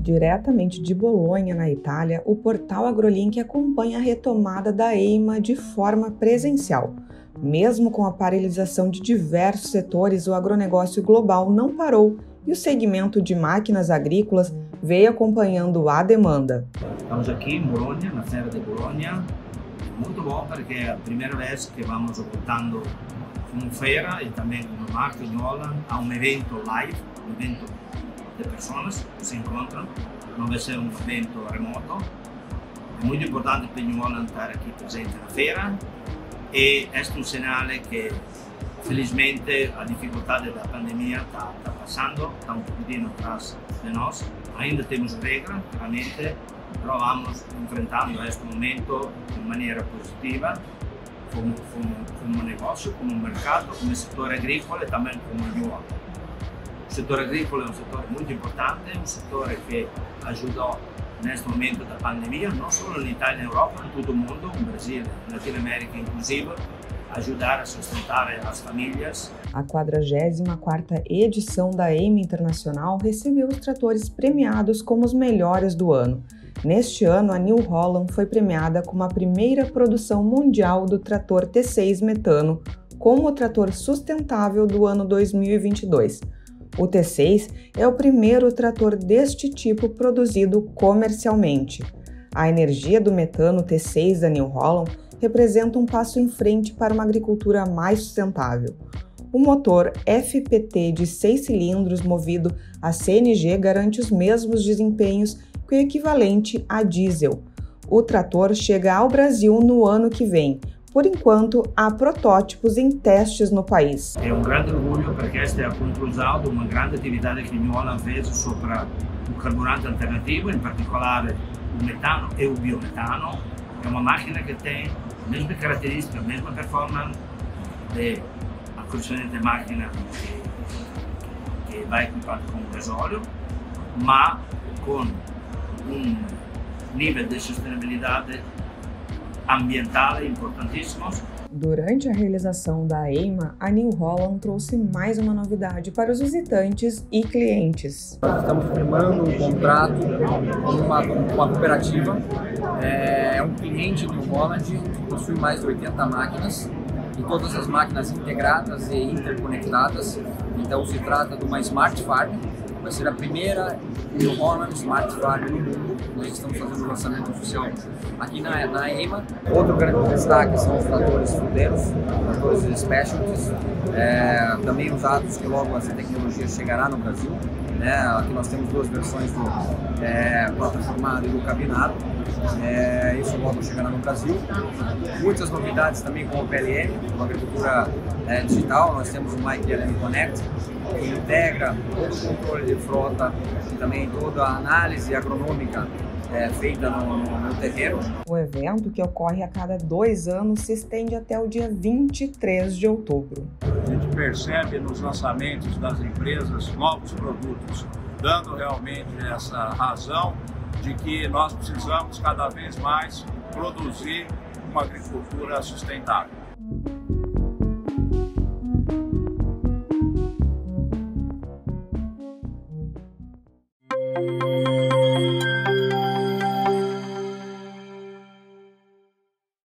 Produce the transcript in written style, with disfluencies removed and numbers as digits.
Diretamente de Bolonha, na Itália, o portal AgroLink acompanha a retomada da EIMA de forma presencial. Mesmo com a paralisação de diversos setores, o agronegócio global não parou e o segmento de máquinas agrícolas veio acompanhando a demanda. Estamos aqui em Bolonha, na Feira de Bolonha. Muito bom porque é a primeira vez que vamos voltando como feira e também como marca espanhola a um evento live, um evento de pessoas que se encontram, não vai ser um evento remoto. É muito importante para Espanhola estar aqui presente na feira e este é um sinal que, felizmente, a dificuldade da pandemia está passando, está um pouquinho atrás de nós. Ainda temos regras, claramente, pero vamos enfrentando este momento de maneira positiva, como negócio, como mercado, como setor agrícola e também como Espanhola. O setor agrícola é um setor muito importante, um setor que ajudou neste momento da pandemia, não só na Itália e na Europa, em todo o mundo, no Brasil, na Latinoamérica inclusive, ajudar a sustentar as famílias. A 44ª edição da EIMA Internacional recebeu os tratores premiados como os melhores do ano. Neste ano, a New Holland foi premiada como a primeira produção mundial do trator T6 metano, como o trator sustentável do ano 2022. O T6 é o primeiro trator deste tipo produzido comercialmente. A energia do metano T6 da New Holland representa um passo em frente para uma agricultura mais sustentável. O motor FPT de 6 cilindros movido a CNG garante os mesmos desempenhos que o equivalente a diesel. O trator chega ao Brasil no ano que vem. Por enquanto, há protótipos em testes no país. É um grande orgulho porque esta é a conclusão de uma grande atividade que a Espanhola fez sobre o carburante alternativo, em particular o metano e o biometano. É uma máquina que tem a mesma característica, a mesma performance da correspondente máquina que vai equipada com gasóleo, mas com um nível de sustentabilidade ambiental importantíssimo. Durante a realização da EIMA, a New Holland trouxe mais uma novidade para os visitantes e clientes. Estamos firmando um contrato com uma cooperativa, é um cliente New Holland que possui mais de 80 máquinas e todas as máquinas integradas e interconectadas. Então se trata de uma Smart Farm, vai ser a primeira New Holland Smart Farm no mundo. Nós estamos fazendo o lançamento oficial aqui na EIMA. Outro grande destaque são os tratores fundeiros, tratores specialties, também usados que logo essa tecnologia chegará no Brasil. Aqui nós temos duas versões do plataformado e do cabinado. Isso logo chegará no Brasil. Muitas novidades também com o PLM, com a agricultura digital. Nós temos o MyPLM Connect, que integra todo o controle de frota e também toda a análise agronômica feita no terreno. O evento, que ocorre a cada 2 anos, se estende até o dia 23 de outubro. A gente percebe nos lançamentos das empresas novos produtos, dando realmente essa razão de que nós precisamos cada vez mais produzir uma agricultura sustentável.